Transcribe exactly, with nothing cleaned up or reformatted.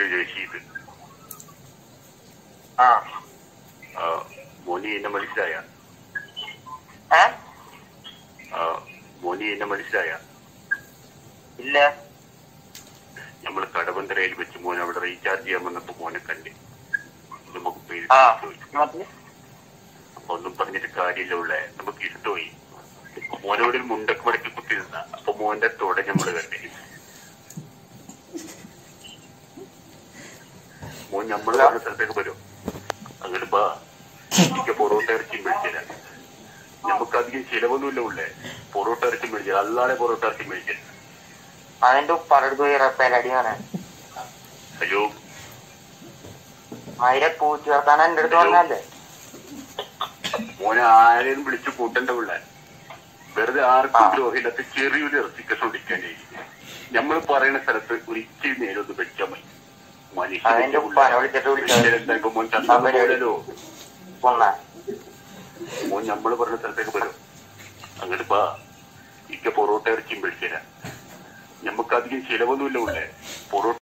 രശീദ്. ആ മോനി എന്നെ മനസ്സിലായ? മോനി എന്നെ മനസ്സിലായ? ഇല്ല. നമ്മള് കടവന്തരയിൽ വെച്ച് മോൻ അവിടെ റീചാർജ് ചെയ്യാൻ വന്നപ്പോ മോനെ കണ്ട് നമുക്ക് അപ്പൊ ഒന്നും പറഞ്ഞിട്ട് കാര്യമില്ല ഉള്ളേ. നമുക്ക് ഇഷ്ടമായി. മോനോട് ഒരു മുണ്ടൊക്കെ മടക്കി കുത്തി നിന്ന അപ്പൊ മോന്റെ തോടെ നമ്മള് കണ്ടേ. മോൻ നമ്മള് പറഞ്ഞ സ്ഥലത്തേക്ക് വരും. അങ്ങോട്ട് ബാ, എനിക്ക് പൊറോട്ട ഇറച്ചി മേടിച്ചില്ല. നമുക്കധികം ചിലവൊന്നുമില്ല ഉള്ളേ. പൊറോട്ട ഇറച്ചി മേടിച്ചില്ല. അല്ലാതെ പൊറോട്ട ഇറച്ചി മേടിച്ചില്ല. അതിന്റെ ഉപ്പാടത്ത് പോയി റപ്പേലടിയാണ്. അയ്യോ, അതിനെ പൂച്ചു ചേർത്താൻ എന്റെ അടുത്ത് വന്നല്ലേ. മോനെ ആരെയും വിളിച്ചു കൂട്ടണ്ട ഉള്ള. വെറുതെ ആർക്കും ദ്രോഹില്ലാത്ത ചെറിയൊരു ഇറച്ചിക്കസം ഒടിക്കാൻ കഴിയും. നമ്മൾ പറയുന്ന സ്ഥലത്ത് ഒരിക്കൽ നേരൊന്ന് വെച്ചാൽ മതി. അതിന്റെ ഉപ്പാനെ വിളിച്ചിട്ട് വിളിച്ചോ. മോൻ ചന്തല്ലോ. പൊണ്ണ മോൻ നമ്മള് പറഞ്ഞ സ്ഥലത്തേക്ക് വരും. അങ്ങോട്ട് ബാ, ഇക്ക പൊറോട്ട ഇറച്ചിയും മേടിച്ചില്ല. നമുക്കധികം ചിലവൊന്നുമില്ല ഉള്ളേ. പൊറോട്ട